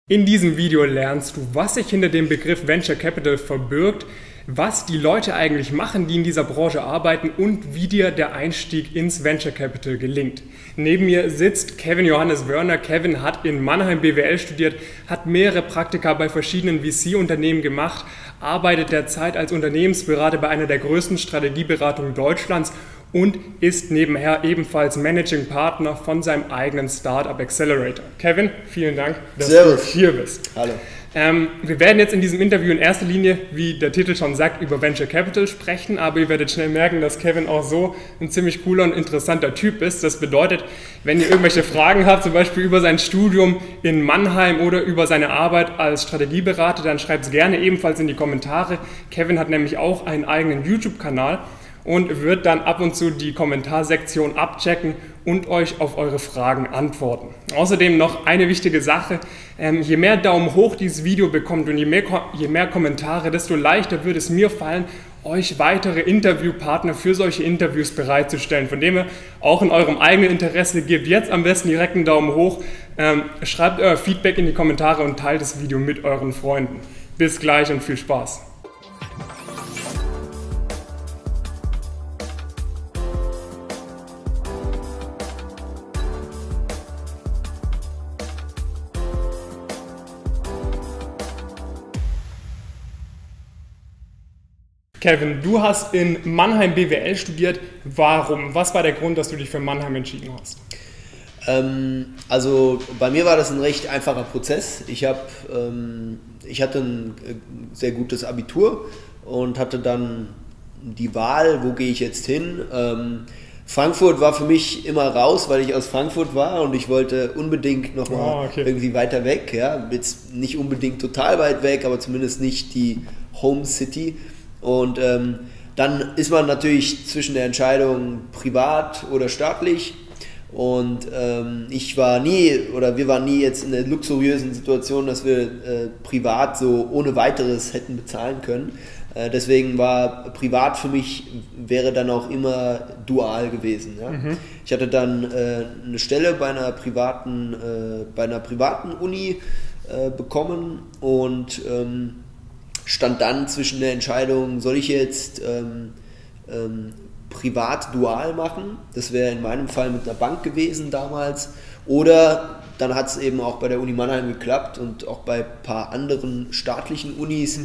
In diesem Video lernst du, was sich hinter dem Begriff Venture Capital verbirgt, was die Leute eigentlich machen, die in dieser Branche arbeiten und wie dir der Einstieg ins Venture Capital gelingt. Neben mir sitzt Kevin Johannes Wörner. Kevin hat in Mannheim BWL studiert, hat mehrere Praktika bei verschiedenen VC-Unternehmen gemacht, arbeitet derzeit als Unternehmensberater bei einer der größten Strategieberatungen Deutschlands und ist nebenher ebenfalls Managing Partner von seinem eigenen Startup Accelerator. Kevin, vielen Dank, dass du hier bist. Hallo. Wir werden jetzt in diesem Interview in erster Linie, wie der Titel schon sagt, über Venture Capital sprechen, aber ihr werdet schnell merken, dass Kevin auch so ein ziemlich cooler und interessanter Typ ist. Das bedeutet, wenn ihr irgendwelche Fragen habt, zum Beispiel über sein Studium in Mannheim oder über seine Arbeit als Strategieberater, dann schreibt es gerne ebenfalls in die Kommentare. Kevin hat nämlich auch einen eigenen YouTube-Kanal und wird dann ab und zu die Kommentarsektion abchecken und euch auf eure Fragen antworten. Außerdem noch eine wichtige Sache: Je mehr Daumen hoch dieses Video bekommt und je mehr Kommentare, desto leichter wird es mir fallen, euch weitere Interviewpartner für solche Interviews bereitzustellen. Von dem her auch in eurem eigenen Interesse, gebt jetzt am besten direkt einen Daumen hoch, schreibt euer Feedback in die Kommentare und teilt das Video mit euren Freunden. Bis gleich und viel Spaß! Kevin, du hast in Mannheim BWL studiert. Warum? Was war der Grund, dass du dich für Mannheim entschieden hast? Also bei mir war das ein recht einfacher Prozess. Ich hatte ein sehr gutes Abitur und hatte dann die Wahl, wo gehe ich jetzt hin. Frankfurt war für mich immer raus, weil ich aus Frankfurt war und ich wollte unbedingt nochmal irgendwie weiter weg. Ja? Jetzt nicht unbedingt total weit weg, aber zumindest nicht die Home City. Und dann ist man natürlich zwischen der Entscheidung privat oder staatlich, und wir waren nie jetzt in der luxuriösen Situation, dass wir privat so ohne weiteres hätten bezahlen können. Deswegen war privat für mich, wäre dann auch immer dual gewesen. Ja? Ich hatte dann eine Stelle bei einer privaten Uni bekommen und stand dann zwischen der Entscheidung, soll ich jetzt privat dual machen, das wäre in meinem Fall mit einer Bank gewesen damals, oder dann hat es eben auch bei der Uni Mannheim geklappt und auch bei ein paar anderen staatlichen Unis.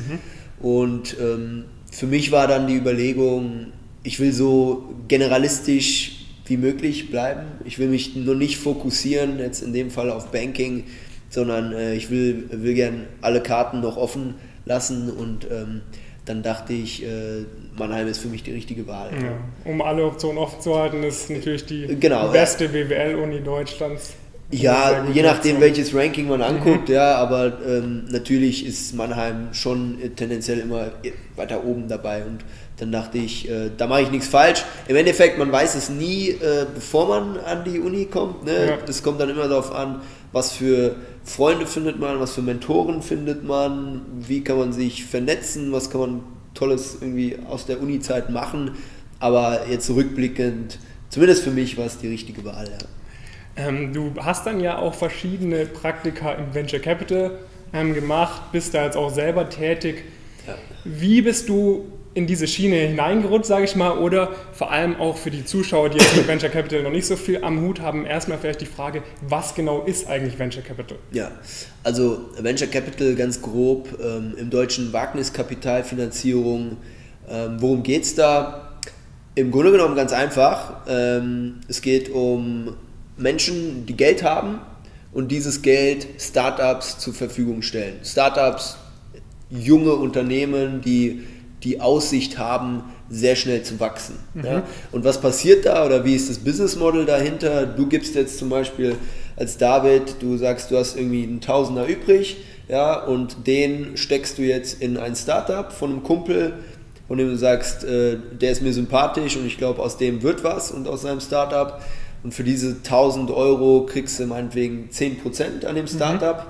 Und für mich war dann die Überlegung, ich will so generalistisch wie möglich bleiben, ich will mich nur nicht fokussieren, jetzt in dem Fall auf Banking, sondern ich will gern alle Karten noch offen lassen, und dann dachte ich, Mannheim ist für mich die richtige Wahl. Ja. Um alle Optionen offen zu halten, ist natürlich die beste BWL-Uni Deutschlands. Ja, je nachdem welches Ranking man anguckt, ja, aber natürlich ist Mannheim schon tendenziell immer weiter oben dabei, und dann dachte ich, da mache ich nichts falsch. Im Endeffekt, man weiß es nie, bevor man an die Uni kommt, ne? Ja. Das kommt dann immer darauf an, was für Freunde findet man, was für Mentoren findet man, wie kann man sich vernetzen, was kann man Tolles irgendwie aus der Uni-Zeit machen, aber jetzt rückblickend, zumindest für mich, war es die richtige Wahl. Ja. Du hast dann ja auch verschiedene Praktika im Venture Capital gemacht, bist da jetzt auch selber tätig. Ja. Wie bist du in diese Schiene hineingerutscht, sage ich mal, oder vor allem auch für die Zuschauer, die jetzt mit Venture Capital noch nicht so viel am Hut haben, erstmal vielleicht die Frage, was genau ist eigentlich Venture Capital? Ja, also Venture Capital ganz grob, im Deutschen Wagniskapitalfinanzierung. Worum geht es da? Im Grunde genommen ganz einfach. Es geht um Menschen, die Geld haben und dieses Geld Startups zur Verfügung stellen. Startups, junge Unternehmen, die Aussicht haben, sehr schnell zu wachsen. Ja? Und was passiert da, oder wie ist das Business Model dahinter? Du gibst jetzt zum Beispiel als David, du sagst, du hast irgendwie einen Tausender übrig, ja, und den steckst du jetzt in ein Startup von einem Kumpel, von dem du sagst, der ist mir sympathisch und ich glaube, aus dem wird was und aus seinem Startup. Und für diese 1.000 Euro kriegst du meinetwegen 10% an dem Startup.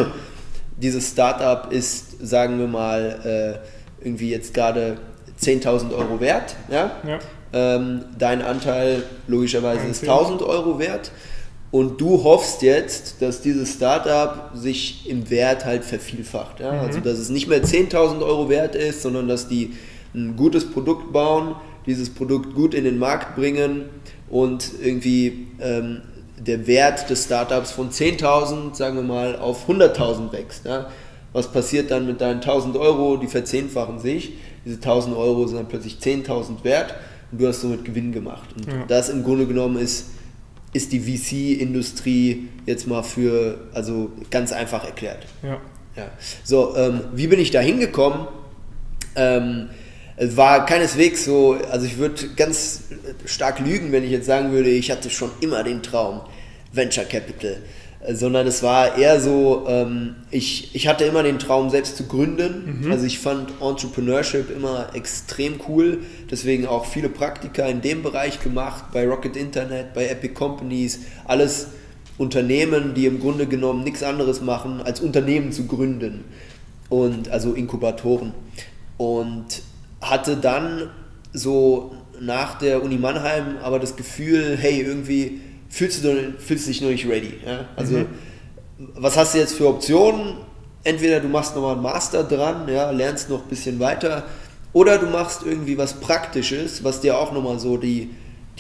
Dieses Startup ist, sagen wir mal, irgendwie jetzt gerade 10.000 Euro wert. Ja? Ja. Dein Anteil logischerweise ist 1.000 Euro wert. und du hoffst jetzt, dass dieses Startup sich im Wert halt vervielfacht. Ja? Also dass es nicht mehr 10.000 Euro wert ist, sondern dass die ein gutes Produkt bauen, dieses Produkt gut in den Markt bringen und irgendwie der Wert des Startups von 10.000, sagen wir mal, auf 100.000 wächst. Ja? Was passiert dann mit deinen 1.000 Euro? Die verzehnfachen sich. Diese 1.000 Euro sind dann plötzlich 10.000 wert und du hast somit Gewinn gemacht. Und das im Grunde genommen ist die VC-Industrie jetzt mal also ganz einfach erklärt. Ja. So, wie bin ich da hingekommen? Es war keineswegs so, also ich würde ganz stark lügen, wenn ich jetzt sagen würde, ich hatte schon immer den Traum, Venture Capital, sondern es war eher so, ich hatte immer den Traum, selbst zu gründen. Also ich fand Entrepreneurship immer extrem cool, deswegen auch viele Praktika in dem Bereich gemacht, bei Rocket Internet, bei Epic Companies, alles Unternehmen, die im Grunde genommen nichts anderes machen, als Unternehmen zu gründen, und also Inkubatoren. Und hatte dann so nach der Uni Mannheim aber das Gefühl, hey, irgendwie fühlst du dich noch nicht ready. Ja? Also was hast du jetzt für Optionen? Entweder du machst nochmal einen Master dran, ja, lernst noch ein bisschen weiter, oder du machst irgendwie was Praktisches, was dir auch nochmal so die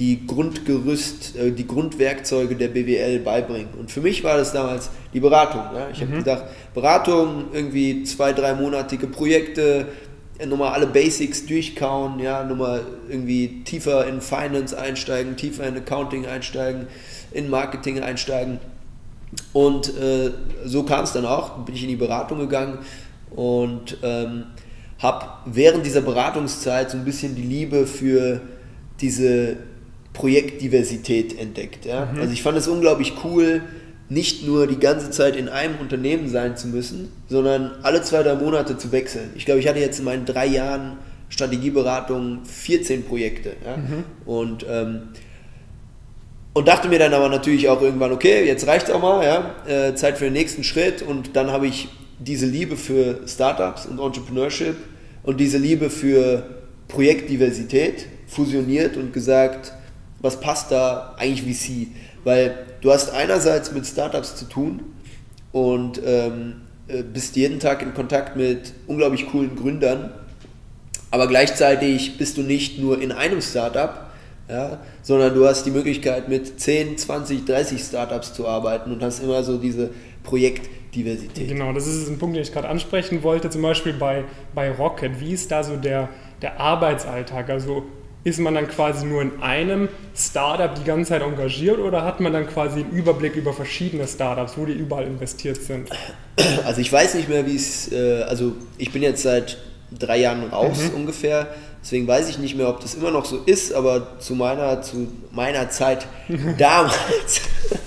Grundwerkzeuge der BWL beibringen. Und für mich war das damals die Beratung. Ja? Ich habe gedacht, Beratung, irgendwie 2-3-monatige Projekte, nochmal alle Basics durchkauen, ja, nochmal irgendwie tiefer in Finance einsteigen, tiefer in Accounting einsteigen, in Marketing einsteigen. Und so kam es dann auch, bin ich in die Beratung gegangen und habe während dieser Beratungszeit so ein bisschen die Liebe für diese Projektdiversität entdeckt. Ja? Also ich fand es unglaublich cool, nicht nur die ganze Zeit in einem Unternehmen sein zu müssen, sondern alle 2-3 Monate zu wechseln. Ich glaube, ich hatte jetzt in meinen 3 Jahren Strategieberatung 14 Projekte. Ja? Und dachte mir dann aber natürlich auch irgendwann, okay, jetzt reicht's auch mal, ja? Zeit für den nächsten Schritt. Und dann habe ich diese Liebe für Startups und Entrepreneurship und diese Liebe für Projektdiversität fusioniert und gesagt, was passt da eigentlich VC? Weil du hast einerseits mit Startups zu tun und bist jeden Tag in Kontakt mit unglaublich coolen Gründern, aber gleichzeitig bist du nicht nur in einem Startup, ja, sondern du hast die Möglichkeit, mit 10, 20, 30 Startups zu arbeiten und hast immer so diese Projektdiversität. Genau, das ist ein Punkt, den ich gerade ansprechen wollte, zum Beispiel bei Rocket. Wie ist da so der Arbeitsalltag? Also ist man dann quasi nur in einem Startup die ganze Zeit engagiert oder hat man dann quasi einen Überblick über verschiedene Startups, wo die überall investiert sind? Also ich weiß nicht mehr, wie es, also ich bin jetzt seit 3 Jahren raus ungefähr, deswegen weiß ich nicht mehr, ob das immer noch so ist, aber zu meiner Zeit damals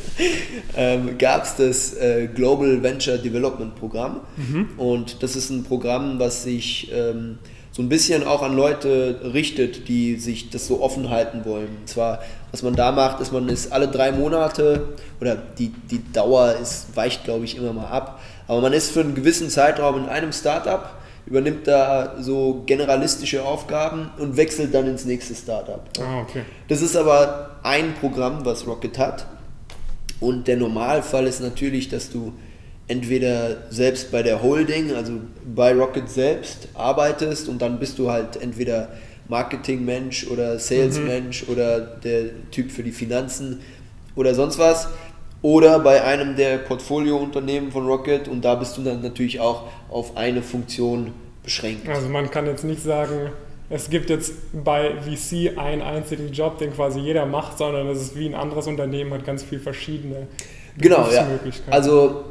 gab es das Global Venture Development Programm und das ist ein Programm, was sich so ein bisschen auch an Leute richtet, die sich das so offen halten wollen. Und zwar, was man da macht, ist, man ist alle 3 Monate, oder die Dauer weicht, glaube ich, immer mal ab, aber man ist für einen gewissen Zeitraum in einem Startup, übernimmt da so generalistische Aufgaben und wechselt dann ins nächste Startup. Okay. Das ist aber ein Programm, was Rocket hat. Und der Normalfall ist natürlich, dass du entweder selbst bei der Holding, also bei Rocket selbst, arbeitest und dann bist du halt entweder Marketingmensch oder Salesmensch oder der Typ für die Finanzen oder sonst was, oder bei einem der Portfoliounternehmen von Rocket, und da bist du dann natürlich auch auf eine Funktion beschränkt. Also man kann jetzt nicht sagen, es gibt jetzt bei VC einen einzigen Job, den quasi jeder macht, sondern es ist wie ein anderes Unternehmen, hat ganz viele verschiedene Berufsmöglichkeiten. Ja. Also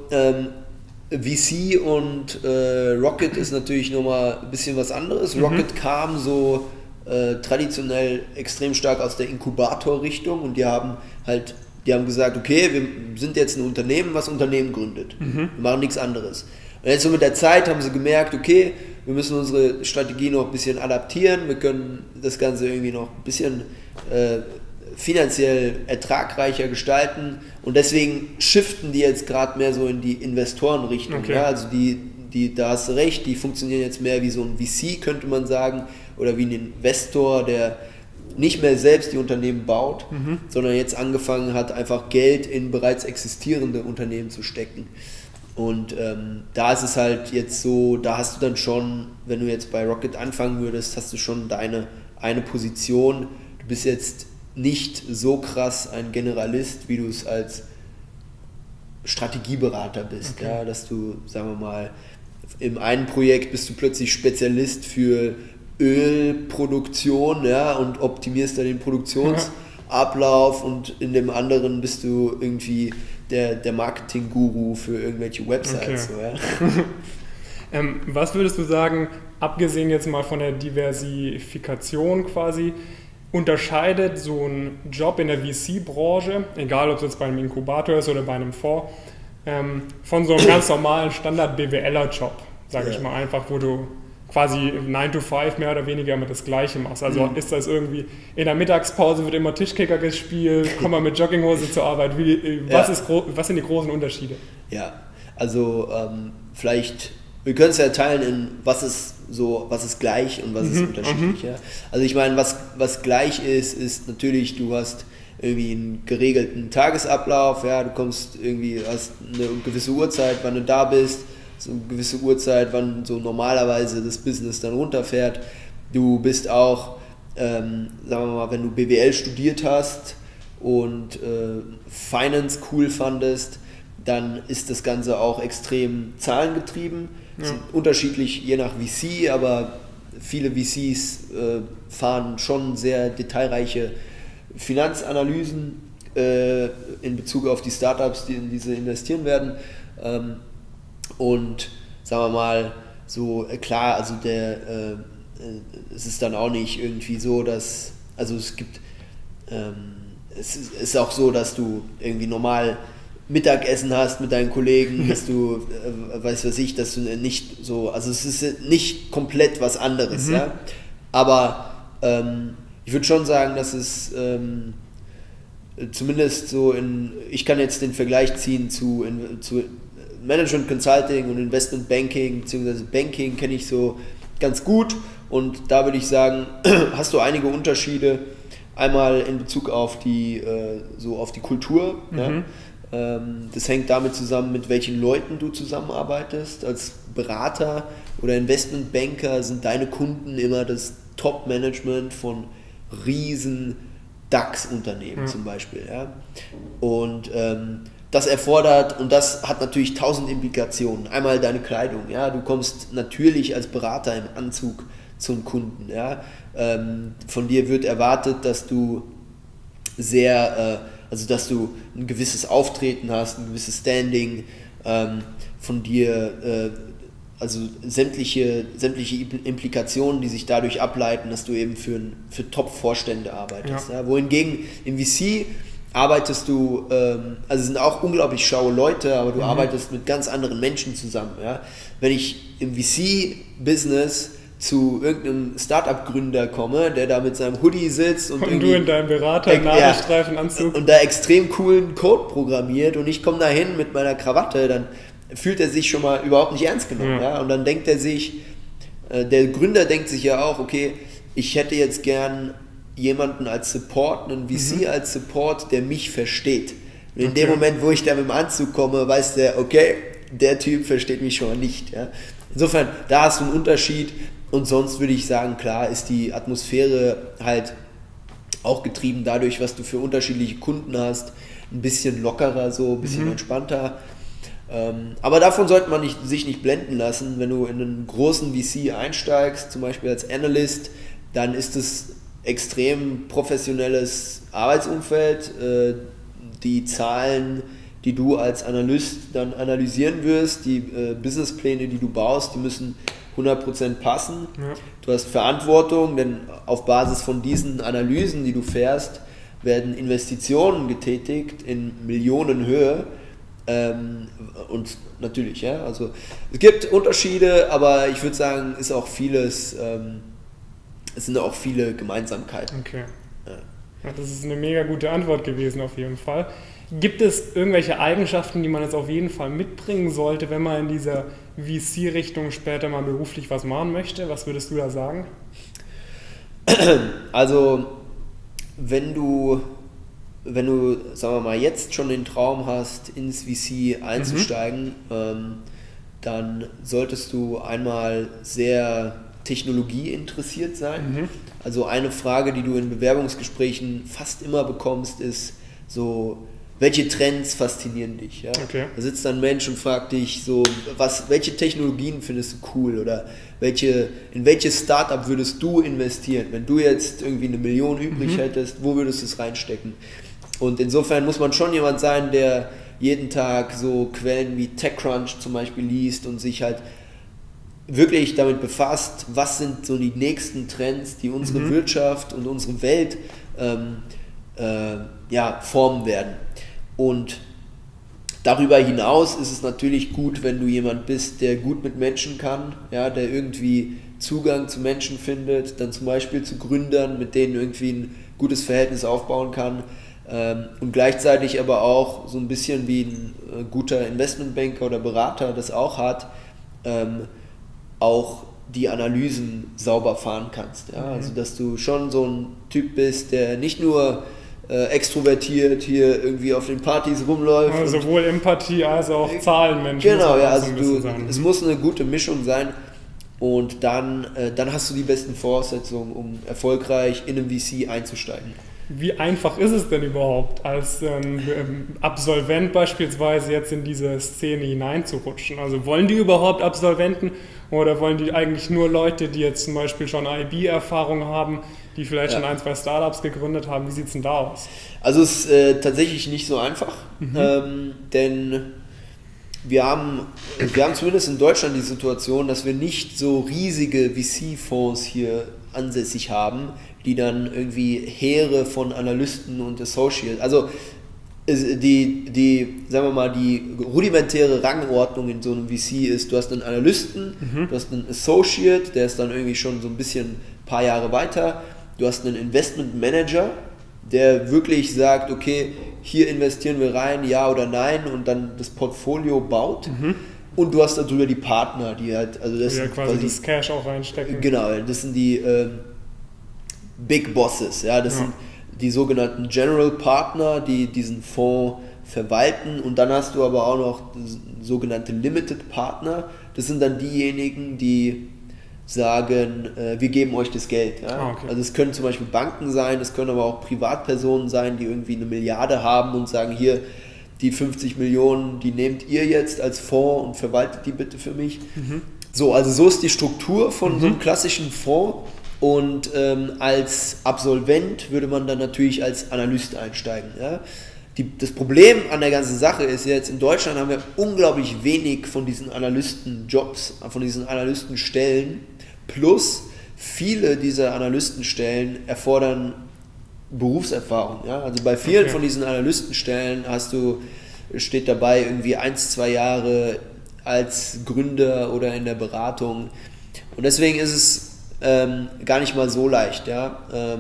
VC und Rocket ist natürlich nochmal ein bisschen was anderes. Rocket kam so traditionell extrem stark aus der Inkubator-Richtung und die haben gesagt, okay, wir sind jetzt ein Unternehmen, was Unternehmen gründet. Wir machen nichts anderes. Und jetzt so mit der Zeit haben sie gemerkt, okay, wir müssen unsere Strategie noch ein bisschen adaptieren, wir können das Ganze irgendwie noch ein bisschen finanziell ertragreicher gestalten und deswegen shiften die jetzt gerade mehr so in die Investorenrichtung. Okay. Ja, also da hast du recht, die funktionieren jetzt mehr wie so ein VC, könnte man sagen, oder wie ein Investor, der nicht mehr selbst die Unternehmen baut, sondern jetzt angefangen hat, einfach Geld in bereits existierende Unternehmen zu stecken. Und da ist es halt jetzt so, da hast du dann schon, wenn du jetzt bei Rocket anfangen würdest, hast du schon deine eine Position. Du bist jetzt nicht so krass ein Generalist, wie du es als Strategieberater bist. Okay. Ja, dass du, sagen wir mal, im einen Projekt bist du plötzlich Spezialist für Ölproduktion, ja, und optimierst da den Produktionsablauf, und in dem anderen bist du irgendwie der Marketing-Guru für irgendwelche Websites. Okay. So, ja. Was würdest du sagen, abgesehen jetzt mal von der Diversifikation quasi, unterscheidet so ein Job in der VC-Branche, egal ob es jetzt bei einem Inkubator ist oder bei einem Fonds, von so einem ganz normalen Standard-BWLer-Job, sage ich mal einfach, wo du quasi 9 to 5 mehr oder weniger immer das Gleiche machst. Also ist das irgendwie, in der Mittagspause wird immer Tischkicker gespielt, komm mal mit Jogginghose zur Arbeit. Was sind die großen Unterschiede? Ja, also vielleicht, wir können es ja teilen in was ist gleich und was ist unterschiedlich. Ja? Also ich meine, was gleich ist natürlich, du hast irgendwie einen geregelten Tagesablauf, ja, du kommst irgendwie, hast eine gewisse Uhrzeit, wann du da bist, so eine gewisse Uhrzeit, wann so normalerweise das Business dann runterfährt. Du bist auch, sagen wir mal, wenn du BWL studiert hast und Finance cool fandest, dann ist das Ganze auch extrem zahlengetrieben. Ja. Sind unterschiedlich je nach VC, aber viele VCs fahren schon sehr detailreiche Finanzanalysen in Bezug auf die Startups, die in diese investieren werden. Und sagen wir mal, so klar, also es ist dann auch nicht irgendwie so, dass, also es gibt, es ist auch so, dass du irgendwie normal Mittagessen hast mit deinen Kollegen, dass du, dass du nicht so, also es ist nicht komplett was anderes, ja, aber ich würde schon sagen, dass es zumindest so ich kann jetzt den Vergleich ziehen zu Management Consulting und Investment Banking, beziehungsweise Banking kenne ich so ganz gut, und da würde ich sagen, hast du einige Unterschiede, einmal in Bezug auf die Kultur, ja? Das hängt damit zusammen, mit welchen Leuten du zusammenarbeitest. Als Berater oder Investmentbanker sind deine Kunden immer das Top-Management von riesen DAX-Unternehmen zum Beispiel. Ja? Und das erfordert, und das hat natürlich 1000 Implikationen. Einmal deine Kleidung. Ja? Du kommst natürlich als Berater im Anzug zum Kunden. Ja? Von dir wird erwartet, dass du dass du ein gewisses Auftreten hast, ein gewisses Standing, von dir, also sämtliche Implikationen, die sich dadurch ableiten, dass du eben für Top-Vorstände arbeitest. Ja. Ja. Wohingegen im VC arbeitest du, also sind auch unglaublich schlaue Leute, aber du arbeitest mit ganz anderen Menschen zusammen. Ja. Wenn ich im VC-Business zu irgendeinem Startup-Gründer komme, der da mit seinem Hoodie sitzt und du in deinem Berater-Nadelstreifenanzug und da extrem coolen Code programmiert, und ich komme da hin mit meiner Krawatte, dann fühlt er sich schon mal überhaupt nicht ernst genommen. Ja. Und dann denkt er sich, der Gründer denkt sich ja auch, okay, ich hätte jetzt gern jemanden als Support, einen VC als Support, der mich versteht. Und in dem Moment, wo ich da mit dem Anzug komme, weiß der, okay, der Typ versteht mich schon mal nicht. Ja. Insofern, da hast du einen Unterschied. Und sonst würde ich sagen, klar ist die Atmosphäre halt auch getrieben dadurch, was du für unterschiedliche Kunden hast, ein bisschen lockerer, so ein bisschen entspannter. Aber davon sollte man sich nicht blenden lassen. Wenn du in einen großen VC einsteigst, zum Beispiel als Analyst, dann ist es extrem professionelles Arbeitsumfeld. Die Zahlen, die du als Analyst dann analysieren wirst, die Businesspläne, die du baust, die müssen 100% passen. Ja. Du hast Verantwortung, denn auf Basis von diesen Analysen, die du fährst, werden Investitionen getätigt in Millionenhöhe. Und natürlich, ja, also es gibt Unterschiede, aber ich würde sagen, ist auch vieles, es sind auch viele Gemeinsamkeiten. Okay. Ja, das ist eine mega gute Antwort gewesen auf jeden Fall. Gibt es irgendwelche Eigenschaften, die man jetzt auf jeden Fall mitbringen sollte, wenn man in dieser VC-Richtung später mal beruflich was machen möchte? Was würdest du da sagen? Also wenn du, sagen wir mal, jetzt schon den Traum hast, ins VC einzusteigen, dann solltest du einmal sehr technologieinteressiert sein. Also eine Frage, die du in Bewerbungsgesprächen fast immer bekommst, ist so, welche Trends faszinieren dich? Ja? Okay. Da sitzt dann ein Mensch und fragt dich so, welche Technologien findest du cool oder in welches Startup würdest du investieren? Wenn du jetzt irgendwie 1 Million übrig hättest, wo würdest du es reinstecken? Und insofern muss man schon jemand sein, der jeden Tag so Quellen wie TechCrunch zum Beispiel liest und sich halt wirklich damit befasst, was sind so die nächsten Trends, die unsere Wirtschaft und unsere Welt formen werden. Und darüber hinaus ist es natürlich gut, wenn du jemand bist, der gut mit Menschen kann, ja, der irgendwie Zugang zu Menschen findet, dann zum Beispiel zu Gründern, mit denen irgendwie ein gutes Verhältnis aufbauen kann, und gleichzeitig aber auch so ein bisschen wie ein guter Investmentbanker oder Berater das auch hat, auch die Analysen sauber fahren kannst. Ja? Also dass du schon so ein Typ bist, der nicht nur extrovertiert hier irgendwie auf den Partys rumläuft. Also sowohl Empathie als auch Zahlenmensch. Genau, ja, also es muss eine gute Mischung sein und dann hast du die besten Voraussetzungen, um erfolgreich in einem VC einzusteigen. Wie einfach ist es denn überhaupt, als Absolvent beispielsweise jetzt in diese Szene hineinzurutschen? Also wollen die überhaupt Absolventen oder wollen die eigentlich nur Leute, die jetzt zum Beispiel schon IB-Erfahrung haben, die vielleicht schon 1, 2 Startups gegründet haben? Wie sieht es denn da aus? Also es ist tatsächlich nicht so einfach, denn wir haben zumindest in Deutschland die Situation, dass wir nicht so riesige VC-Fonds hier ansässig haben, die dann irgendwie Heere von Analysten und Associates, also sagen wir mal, die rudimentäre Rangordnung in so einem VC ist, du hast einen Analysten, du hast einen Associate, der ist dann irgendwie schon so ein paar Jahre weiter, du hast einen Investment Manager, der wirklich sagt, okay, hier investieren wir rein, ja oder nein, und dann das Portfolio baut. Und du hast darüber die Partner, die halt, also das ja, quasi das Cash auch reinstecken. Genau, das sind die Big Bosses, ja, das sind die sogenannten General Partner, die diesen Fonds verwalten, und dann hast du aber auch noch sogenannte Limited Partner, das sind dann diejenigen, die sagen, wir geben euch das Geld. Ja? Okay. Also es können zum Beispiel Banken sein, es können aber auch Privatpersonen sein, die irgendwie 1 Milliarde haben und sagen, hier, die 50 Millionen, die nehmt ihr jetzt als Fonds und verwaltet die bitte für mich. So, also so ist die Struktur von so einem klassischen Fonds. Und als Absolvent würde man dann natürlich als Analyst einsteigen. Ja? Das Problem an der ganzen Sache ist jetzt, in Deutschland haben wir unglaublich wenig von diesen Analystenjobs, von diesen Analystenstellen, plus viele dieser Analystenstellen erfordern Berufserfahrung. Ja? Also bei vielen von diesen Analystenstellen steht dabei irgendwie 1, 2 Jahre als Gründer oder in der Beratung. Und deswegen ist es gar nicht mal so leicht. Ja?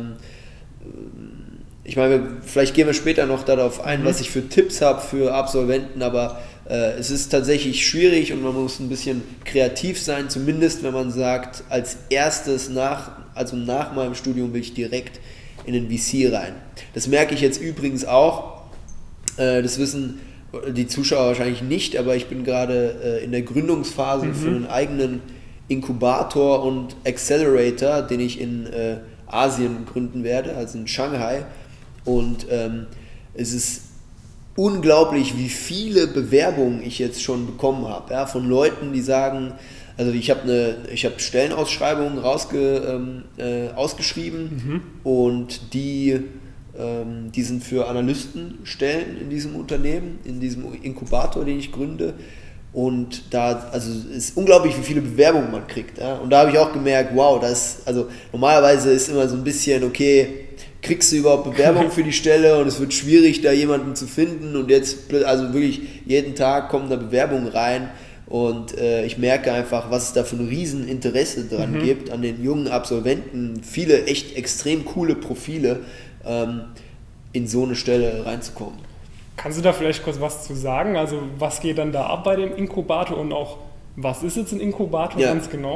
Ich meine, vielleicht gehen wir später noch darauf ein, was ich für Tipps habe für Absolventen, aber es ist tatsächlich schwierig und man muss ein bisschen kreativ sein, zumindest wenn man sagt, als erstes nach meinem Studium will ich direkt in den VC rein. Das merke ich jetzt übrigens auch, das wissen die Zuschauer wahrscheinlich nicht, aber ich bin gerade in der Gründungsphase für einen eigenen Inkubator und Accelerator, den ich in Asien gründen werde, also in Shanghai. Und es ist unglaublich, wie viele Bewerbungen ich jetzt schon bekommen habe, ja, von Leuten, die sagen, also ich habe Stellenausschreibungen ausgeschrieben und die sind für Analystenstellen in diesem Unternehmen, in diesem Inkubator, den ich gründe. Und es ist unglaublich, wie viele Bewerbungen man kriegt. Ja? Und da habe ich auch gemerkt, wow, normalerweise ist immer so ein bisschen, okay, kriegst du überhaupt Bewerbungen für die Stelle und es wird schwierig, da jemanden zu finden, und jetzt, also wirklich jeden Tag kommen da Bewerbungen rein, und ich merke einfach, was es da für ein Rieseninteresse dran gibt, an den jungen Absolventen, viele echt extrem coole Profile, in so eine Stelle reinzukommen. Kannst du da vielleicht kurz was zu sagen? Also was geht dann da ab bei dem Inkubator und auch was ist jetzt ein Inkubator ganz genau?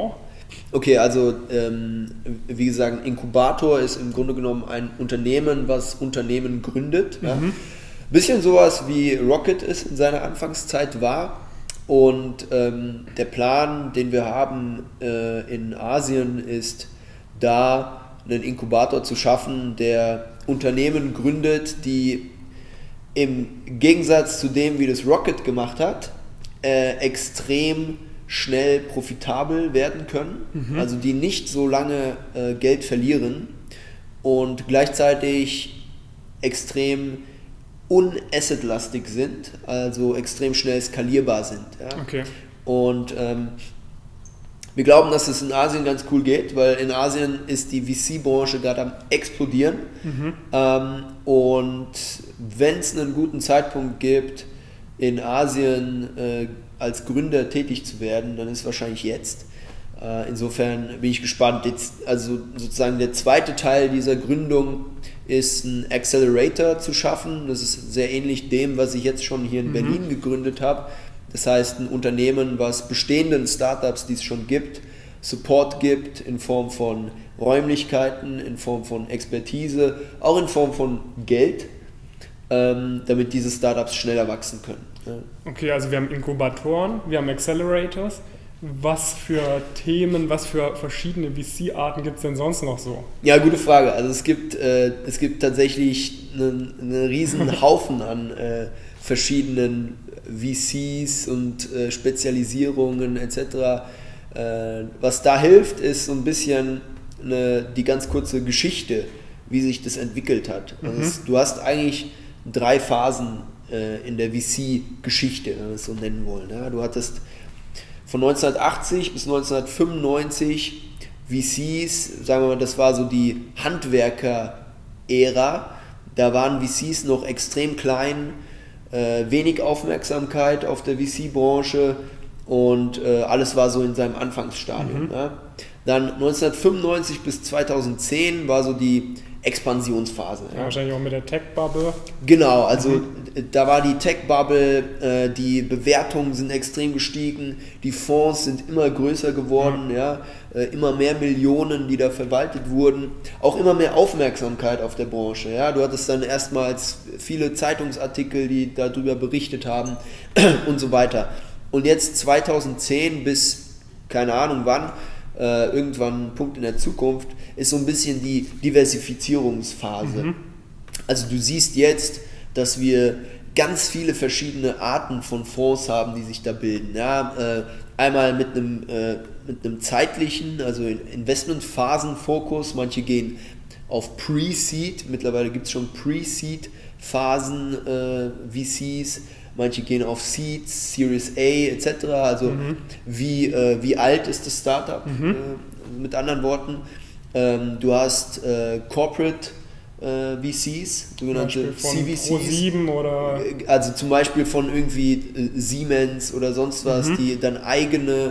Okay, also wie gesagt, ein Inkubator ist im Grunde genommen ein Unternehmen, was Unternehmen gründet. Ja? Bisschen sowas wie Rocket es in seiner Anfangszeit war. Und der Plan, den wir haben in Asien, ist da einen Inkubator zu schaffen, der Unternehmen gründet, die im Gegensatz zu dem, wie das Rocket gemacht hat, extrem schnell profitabel werden können, also die nicht so lange Geld verlieren und gleichzeitig extrem unassetlastig sind, also extrem schnell skalierbar sind. Ja? Okay. Und wir glauben, dass es in Asien ganz cool geht, weil in Asien ist die VC-Branche gerade am explodieren. Und wenn es einen guten Zeitpunkt gibt, in Asien als Gründer tätig zu werden, dann ist es wahrscheinlich jetzt. Insofern bin ich gespannt. Jetzt, also sozusagen der zweite Teil dieser Gründung ist ein Accelerator zu schaffen. Das ist sehr ähnlich dem, was ich jetzt schon hier in Berlin gegründet habe. Das heißt, ein Unternehmen, was bestehenden Startups, die es schon gibt, Support gibt in Form von Räumlichkeiten, in Form von Expertise, auch in Form von Geld, damit diese Startups schneller wachsen können. Ja. Okay, also wir haben Inkubatoren, wir haben Accelerators. Was für Themen, was für verschiedene VC-Arten gibt es denn sonst noch so? Ja, gute Frage. Also es gibt tatsächlich einen riesen Haufen an verschiedenen VCs und Spezialisierungen etc. Was da hilft, ist so ein bisschen die ganz kurze Geschichte, wie sich das entwickelt hat. Also du hast eigentlich 3 Phasen in der VC-Geschichte, wenn wir es so nennen wollen. Ja, du hattest von 1980 bis 1995 VCs, sagen wir mal, das war so die Handwerker-Ära. Da waren VCs noch extrem klein, wenig Aufmerksamkeit auf der VC-Branche und alles war so in seinem Anfangsstadium. Ja. Dann 1995 bis 2010 war so die Expansionsphase. Ja, wahrscheinlich auch mit der Tech-Bubble. Genau, also da war die Tech-Bubble, die Bewertungen sind extrem gestiegen, die Fonds sind immer größer geworden, immer mehr Millionen, die da verwaltet wurden, auch immer mehr Aufmerksamkeit auf der Branche. Ja. Du hattest dann erstmals viele Zeitungsartikel, die darüber berichtet haben und so weiter. Und jetzt 2010 bis keine Ahnung wann, irgendwann ein Punkt in der Zukunft, ist so ein bisschen die Diversifizierungsphase. Also du siehst jetzt, dass wir ganz viele verschiedene Arten von Fonds haben, die sich da bilden. Ja, einmal mit einem zeitlichen, also Investmentphasen-Fokus. Manche gehen auf Pre-Seed, mittlerweile gibt es schon Pre-Seed-Phasen VCs. Manche gehen auf Seeds, Series A etc. Also wie alt ist das Startup? Mit anderen Worten, du hast Corporate VCs, sogenannte CVCs. Pro7 oder also zum Beispiel von irgendwie Siemens oder sonst was, die dann eigene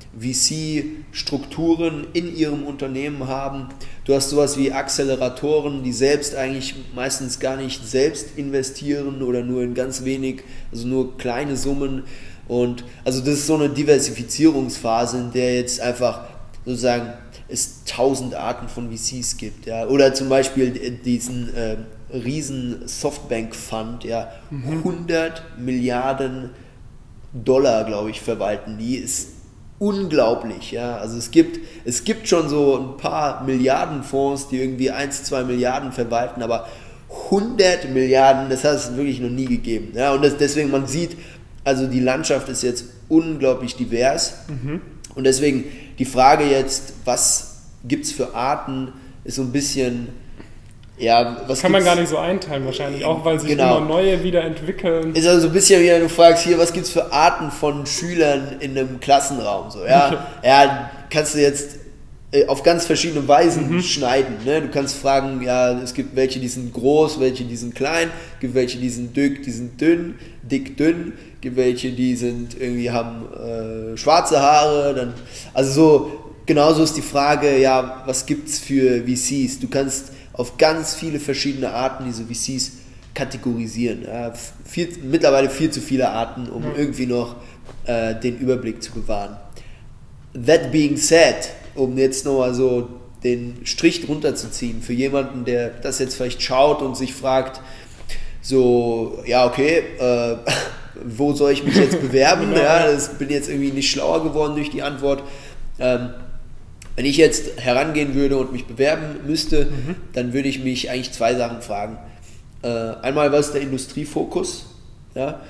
VC-Strukturen in ihrem Unternehmen haben. Du hast sowas wie Acceleratoren, die selbst eigentlich meistens gar nicht selbst investieren oder nur in ganz wenig, also nur kleine Summen. Und also das ist so eine Diversifizierungsphase, in der jetzt einfach sozusagen es 1000 Arten von VCs gibt. Ja. Oder zum Beispiel diesen riesen Softbank-Fund, ja, 100 Milliarden Dollar, glaube ich, verwalten die. Ist unglaublich, ja. Also es gibt schon so ein paar Milliardenfonds, die irgendwie 1-2 Milliarden verwalten, aber 100 Milliarden, das hat es wirklich noch nie gegeben. Ja. Und deswegen, man sieht, also die Landschaft ist jetzt unglaublich divers. Und deswegen die Frage jetzt, was gibt es für Arten, ist so ein bisschen, ja, was kann man gar nicht so einteilen wahrscheinlich, auch weil sich immer neue wieder entwickeln. Ist also so ein bisschen wie wenn du fragst, hier, was gibt es für Arten von Schülern in einem Klassenraum, so, ja, okay. Ja, kannst du jetzt auf ganz verschiedene Weisen schneiden, ne? Du kannst fragen, ja, es gibt welche, die sind groß, welche, die sind klein, es gibt welche, die sind dick, dünn, gibt welche, die sind irgendwie haben schwarze Haare, dann, also so, genauso ist die Frage, ja, was gibt's für VCs? Du kannst auf ganz viele verschiedene Arten diese VCs kategorisieren. Ja, mittlerweile viel zu viele Arten, um irgendwie noch den Überblick zu bewahren. that being said, um jetzt nochmal so den Strich drunter zu ziehen, für jemanden, der das jetzt vielleicht schaut und sich fragt, so, ja, okay, wo soll ich mich jetzt bewerben? Ja, das bin jetzt irgendwie nicht schlauer geworden durch die Antwort. Wenn ich jetzt herangehen würde und mich bewerben müsste, dann würde ich mich eigentlich 2 Sachen fragen. Einmal, was ist der Industriefokus? Ja?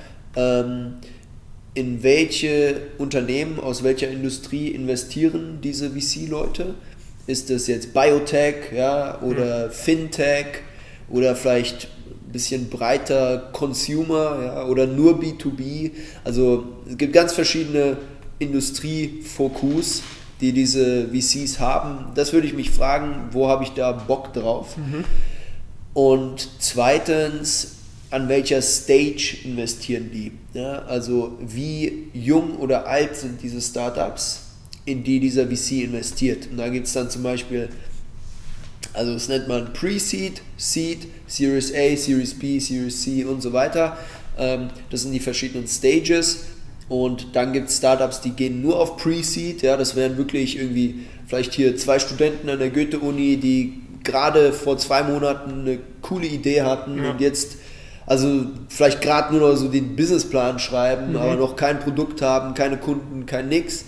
In welche Unternehmen, aus welcher Industrie investieren diese VC-Leute? Ist das jetzt Biotech, ja, oder Fintech oder vielleicht ein bisschen breiter Consumer, ja, oder nur B2B? Also es gibt ganz verschiedene Industriefokus, die diese VCs haben. Das würde ich mich fragen, wo habe ich da Bock drauf? Und zweitens, an welcher Stage investieren die? Ja, also wie jung oder alt sind diese Startups, in die dieser VC investiert? Und da gibt es dann zum Beispiel, also das nennt man Pre-Seed, Seed, Series A, Series B, Series C und so weiter. Das sind die verschiedenen Stages. Und dann gibt es Startups, die gehen nur auf Pre-Seed. Ja, das wären wirklich irgendwie vielleicht hier 2 Studenten an der Goethe-Uni, die gerade vor 2 Monaten eine coole Idee hatten und jetzt also vielleicht gerade nur noch so den Businessplan schreiben, aber noch kein Produkt haben, keine Kunden, kein nix.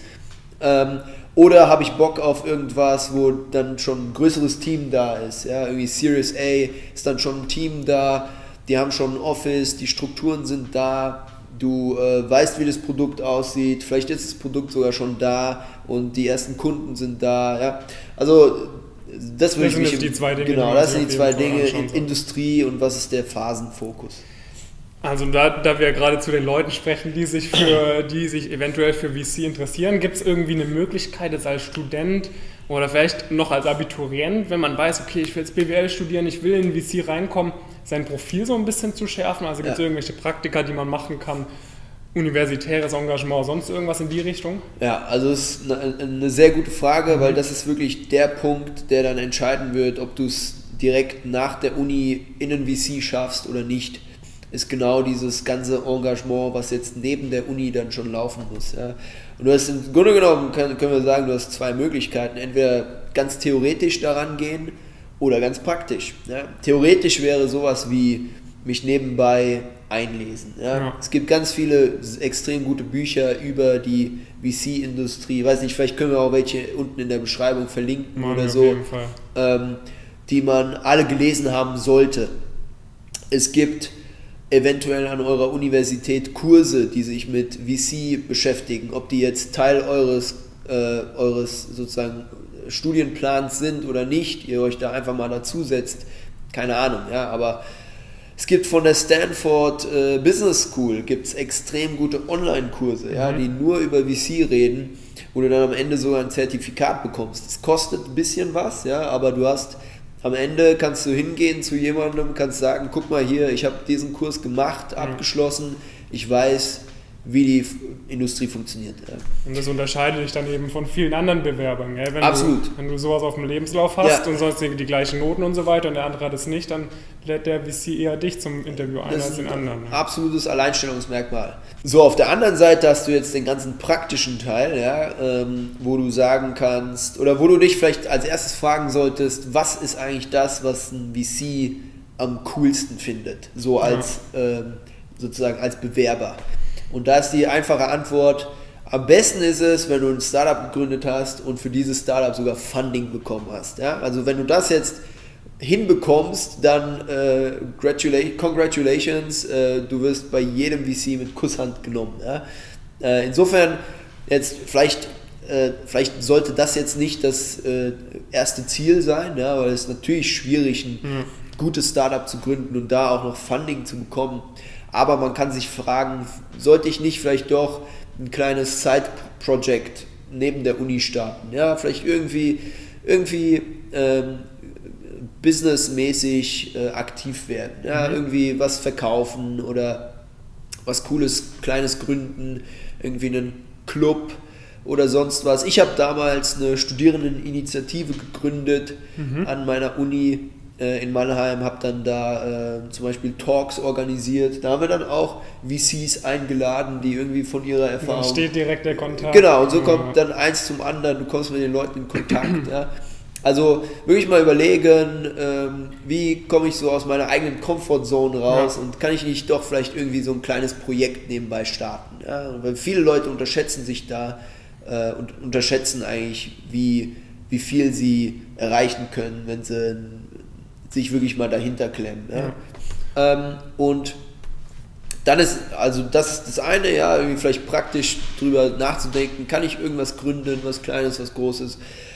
Oder habe ich Bock auf irgendwas, wo dann schon ein größeres Team da ist. Ja? Irgendwie Series A ist dann schon ein Team da, die haben schon ein Office, die Strukturen sind da, du weißt, wie das Produkt aussieht, vielleicht ist das Produkt sogar schon da und die ersten Kunden sind da. Ja? Also das würde ich mich die 2 Dinge, genau, das sind die 2 Dinge, Industrie und was ist der Phasenfokus. Also da wir gerade zu den Leuten sprechen, die sich eventuell für VC interessieren, gibt es irgendwie eine Möglichkeit jetzt als Student oder vielleicht noch als Abiturient, wenn man weiß, okay, ich will jetzt BWL studieren, ich will in VC reinkommen, sein Profil so ein bisschen zu schärfen? Also gibt es irgendwelche Praktika, die man machen kann, universitäres Engagement, sonst irgendwas in die Richtung? Ja, also es ist eine sehr gute Frage, weil das ist wirklich der Punkt, der dann entscheiden wird, ob du es direkt nach der Uni in einen VC schaffst oder nicht. Ist genau dieses ganze Engagement, was jetzt neben der Uni dann schon laufen muss. Ja. Und du hast im Grunde genommen, können wir sagen, du hast 2 Möglichkeiten. Entweder ganz theoretisch daran gehen oder ganz praktisch. Ja. Theoretisch wäre sowas wie mich nebenbei einlesen. Ja. Es gibt ganz viele extrem gute Bücher über die VC-Industrie. Weiß nicht, vielleicht können wir auch welche unten in der Beschreibung verlinken oder so, auf jeden Fall. Die man alle gelesen haben sollte. Es gibt eventuell an eurer Universität Kurse, die sich mit VC beschäftigen, ob die jetzt Teil eures sozusagen Studienplans sind oder nicht, ihr euch da einfach mal dazu setzt, keine Ahnung, ja, aber es gibt von der Stanford Business School gibt's extrem gute Online-Kurse, ja, die nur über VC reden, wo du dann am Ende sogar ein Zertifikat bekommst. Es kostet ein bisschen was, ja, aber du hast am Ende kannst du hingehen zu jemandem, kannst sagen, guck mal hier, ich habe diesen Kurs gemacht, abgeschlossen, ich weiß, wie die Industrie funktioniert. Ja. Und das unterscheidet dich dann eben von vielen anderen Bewerbern. Gell? Absolut. Wenn du sowas auf dem Lebenslauf hast und sonst die gleichen Noten und so weiter und der andere hat es nicht, dann lädt der VC eher dich zum Interview ein als den anderen. Ja. Absolutes Alleinstellungsmerkmal. So, auf der anderen Seite hast du jetzt den ganzen praktischen Teil, ja, wo du sagen kannst, oder wo du dich vielleicht als erstes fragen solltest, was ist eigentlich das, was ein VC am coolsten findet, so als sozusagen als Bewerber. Und da ist die einfache Antwort, am besten ist es, wenn du ein Startup gegründet hast und für dieses Startup sogar Funding bekommen hast. Ja? Also wenn du das jetzt hinbekommst, dann congratulations, du wirst bei jedem VC mit Kusshand genommen. Ja? Insofern, jetzt vielleicht sollte das jetzt nicht das erste Ziel sein, ja? Weil es ist natürlich schwierig, ein gutes Startup zu gründen und da auch noch Funding zu bekommen. Aber man kann sich fragen, sollte ich nicht vielleicht doch ein kleines Side-Project neben der Uni starten? Ja, vielleicht irgendwie businessmäßig aktiv werden. Ja, irgendwie was verkaufen oder was Cooles, Kleines gründen, irgendwie einen Club oder sonst was. Ich habe damals eine Studierendeninitiative gegründet an meiner Uni, in Mannheim, habe dann da zum Beispiel Talks organisiert. Da haben wir dann auch VCs eingeladen, die irgendwie von ihrer Erfahrung... Da steht direkt der Kontakt. Genau, und so kommt dann eins zum anderen, du kommst mit den Leuten in Kontakt. Ja. Also wirklich mal überlegen, wie komme ich so aus meiner eigenen Comfortzone raus und kann ich nicht doch vielleicht irgendwie so ein kleines Projekt nebenbei starten. Ja. Weil viele Leute unterschätzen sich da und unterschätzen eigentlich, wie viel sie erreichen können, wenn sie sich wirklich mal dahinter klemmen. Ja. Und dann ist, also das ist das eine, ja, irgendwie vielleicht praktisch drüber nachzudenken, kann ich irgendwas gründen, was Kleines, was Großes.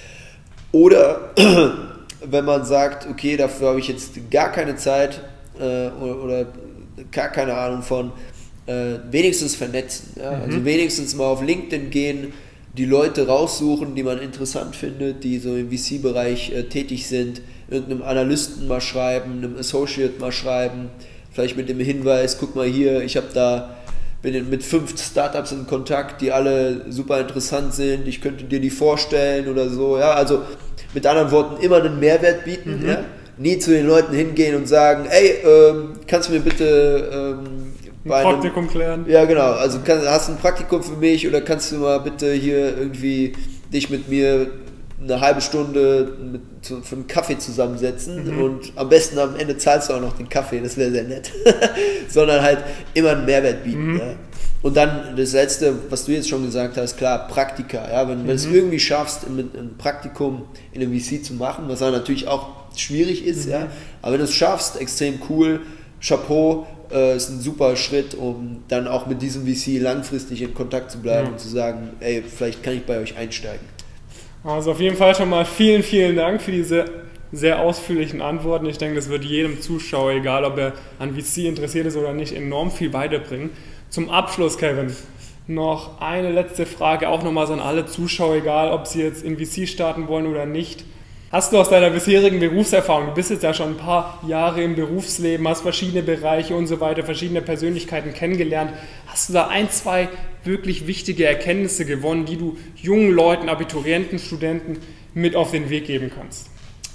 Oder wenn man sagt, okay, dafür habe ich jetzt gar keine Zeit oder gar keine Ahnung von, wenigstens vernetzen. Ja? Also wenigstens mal auf LinkedIn gehen, die Leute raussuchen, die man interessant findet, die so im VC-Bereich tätig sind, irgendeinem Analysten mal schreiben, einem Associate mal schreiben, vielleicht mit dem Hinweis, guck mal hier, bin mit 5 Startups in Kontakt, die alle super interessant sind, ich könnte dir die vorstellen oder so, ja, also mit anderen Worten immer einen Mehrwert bieten, ja? Nie zu den Leuten hingehen und sagen, ey, kannst du mir bitte ein Praktikum klären? Ja, genau, also hast du ein Praktikum für mich oder kannst du mal bitte hier irgendwie dich mit mir eine halbe Stunde für einen Kaffee zusammensetzen und am besten am Ende zahlst du auch noch den Kaffee, das wäre sehr nett. Sondern halt immer einen Mehrwert bieten. Ja. Und dann das Letzte, was du jetzt schon gesagt hast, klar, Praktika. Ja, wenn du es irgendwie schaffst, ein Praktikum in einem VC zu machen, was dann natürlich auch schwierig ist, ja, aber wenn du es schaffst, extrem cool, Chapeau, ist ein super Schritt, um dann auch mit diesem VC langfristig in Kontakt zu bleiben und zu sagen, ey, vielleicht kann ich bei euch einsteigen. Also auf jeden Fall schon mal vielen, vielen Dank für diese sehr ausführlichen Antworten. Ich denke, das wird jedem Zuschauer, egal ob er an VC interessiert ist oder nicht, enorm viel weiterbringen. Zum Abschluss, Kevin, noch eine letzte Frage, auch nochmal an alle Zuschauer, egal ob sie jetzt in VC starten wollen oder nicht. Hast du aus deiner bisherigen Berufserfahrung, du bist jetzt ja schon ein paar Jahre im Berufsleben, hast verschiedene Bereiche und so weiter, verschiedene Persönlichkeiten kennengelernt, hast du da 1, 2 wirklich wichtige Erkenntnisse gewonnen, die du jungen Leuten, Abiturienten, Studenten mit auf den Weg geben kannst?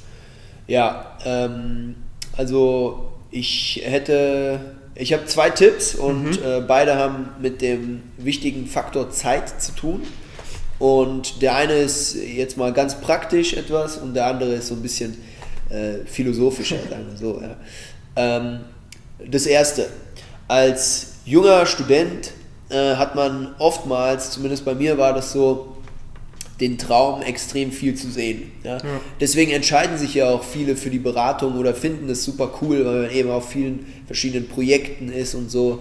Ja, also ich habe 2 Tipps und beide haben mit dem wichtigen Faktor Zeit zu tun. Und der eine ist jetzt mal ganz praktisch etwas und der andere ist so ein bisschen philosophischer, sagen wir so. Ja. Das erste, als junger Student hat man oftmals, zumindest bei mir war das so, den Traum, extrem viel zu sehen. Ja? Ja. Deswegen entscheiden sich ja auch viele für die Beratung oder finden das super cool, weil man eben auf vielen verschiedenen Projekten ist und so.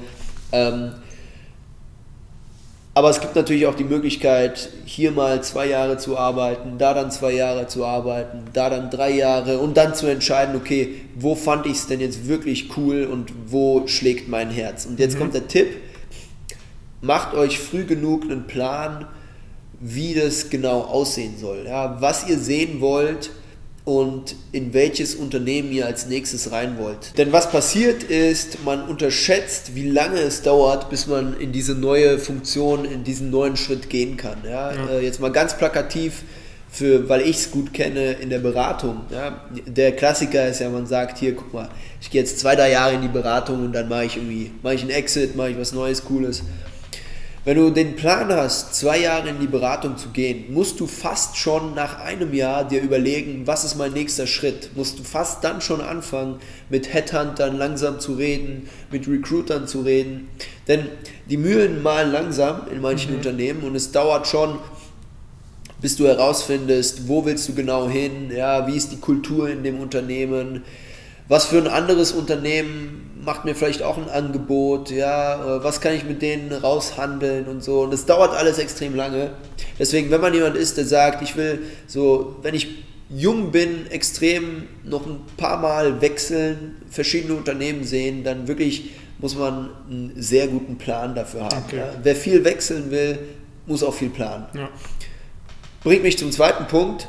Aber es gibt natürlich auch die Möglichkeit, hier mal 2 Jahre zu arbeiten, da dann 2 Jahre zu arbeiten, da dann 3 Jahre und dann zu entscheiden, okay, wo fand ich es denn jetzt wirklich cool und wo schlägt mein Herz? Und jetzt kommt der Tipp, macht euch früh genug einen Plan, wie das genau aussehen soll, ja? Was ihr sehen wollt und in welches Unternehmen ihr als nächstes rein wollt. Denn was passiert ist, man unterschätzt, wie lange es dauert, bis man in diese neue Funktion, in diesen neuen Schritt gehen kann. Ja? Jetzt mal ganz plakativ, weil ich es gut kenne in der Beratung. Ja? Der Klassiker ist ja, man sagt, hier, guck mal, ich gehe jetzt 2, 3 Jahre in die Beratung und dann mache ich einen Exit, mache ich was Neues, Cooles. Wenn du den Plan hast, 2 Jahre in die Beratung zu gehen, musst du fast schon nach einem Jahr dir überlegen, was ist mein nächster Schritt. Musst du fast dann schon anfangen, mit Headhuntern langsam zu reden, mit Recruitern zu reden. Denn die Mühlen mahlen langsam in manchen Unternehmen und es dauert schon, bis du herausfindest, wo willst du genau hin, ja, wie ist die Kultur in dem Unternehmen, was für ein anderes Unternehmen macht mir vielleicht auch ein Angebot, ja, was kann ich mit denen raushandeln und so. Und das dauert alles extrem lange. Deswegen, wenn man jemand ist, der sagt, ich will so, wenn ich jung bin, extrem noch ein paar Mal wechseln, verschiedene Unternehmen sehen, dann wirklich muss man einen sehr guten Plan dafür haben. Okay. Ja. Wer viel wechseln will, muss auch viel planen. Ja. Bringt mich zum zweiten Punkt.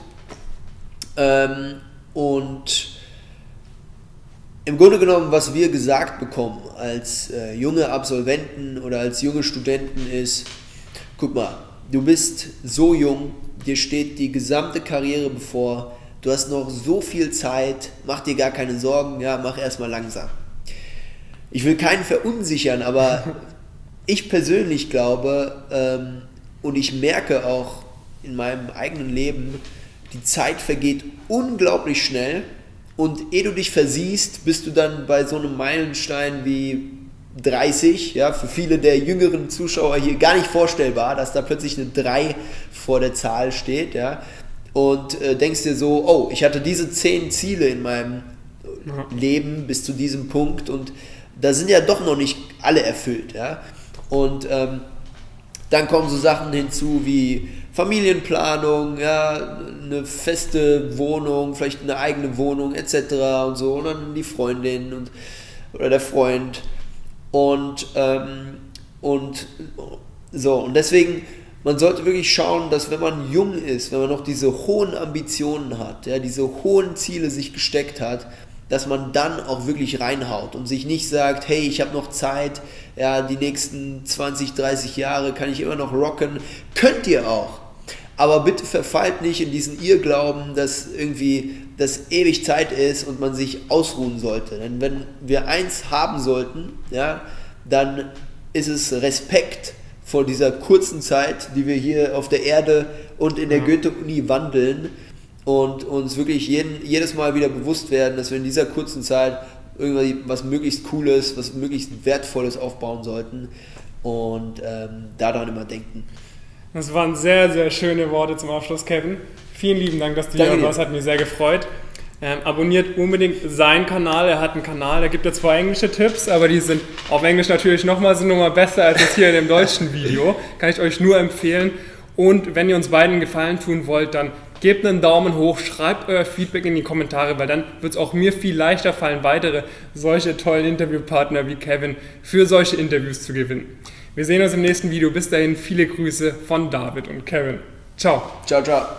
Und im Grunde genommen, was wir gesagt bekommen als junge Absolventen oder als junge Studenten ist, guck mal, du bist so jung, dir steht die gesamte Karriere bevor, du hast noch so viel Zeit, mach dir gar keine Sorgen, ja, mach erstmal langsam. Ich will keinen verunsichern, aber ich persönlich glaube, und ich merke auch in meinem eigenen Leben, die Zeit vergeht unglaublich schnell und ehe du dich versiehst, bist du dann bei so einem Meilenstein wie 30, ja, für viele der jüngeren Zuschauer hier gar nicht vorstellbar, dass da plötzlich eine 3 vor der Zahl steht, ja, und denkst dir so, oh, ich hatte diese 10 Ziele in meinem Leben bis zu diesem Punkt und da sind ja doch noch nicht alle erfüllt, ja, und dann kommen so Sachen hinzu wie Familienplanung, ja, eine feste Wohnung, vielleicht eine eigene Wohnung etc. und so, und dann die Freundin oder der Freund und deswegen, man sollte wirklich schauen, dass wenn man jung ist, wenn man noch diese hohen Ambitionen hat, ja, diese hohen Ziele sich gesteckt hat, dass man dann auch wirklich reinhaut und sich nicht sagt, hey, ich habe noch Zeit, ja, die nächsten 20, 30 Jahre kann ich immer noch rocken. Könnt ihr auch. Aber bitte verfallt nicht in diesen Irrglauben, dass irgendwie das ewig Zeit ist und man sich ausruhen sollte. Denn wenn wir eins haben sollten, ja, dann ist es Respekt vor dieser kurzen Zeit, die wir hier auf der Erde und in der Goethe-Uni wandeln und uns wirklich jedes Mal wieder bewusst werden, dass wir in dieser kurzen Zeit irgendwie was möglichst Cooles, was möglichst Wertvolles aufbauen sollten und daran immer denken. Das waren sehr, sehr schöne Worte zum Abschluss, Kevin. Vielen lieben Dank, dass du hier warst, hat mich sehr gefreut. Abonniert unbedingt seinen Kanal, er hat einen Kanal, er gibt ja zwar englische Tipps, aber die sind auf Englisch natürlich nochmal besser als jetzt hier in dem deutschen Video. Kann ich euch nur empfehlen. Und wenn ihr uns beiden einen Gefallen tun wollt, dann gebt einen Daumen hoch, schreibt euer Feedback in die Kommentare, weil dann wird es auch mir viel leichter fallen, weitere solche tollen Interviewpartner wie Kevin für solche Interviews zu gewinnen. Wir sehen uns im nächsten Video. Bis dahin viele Grüße von David und Kevin. Ciao. Ciao, ciao.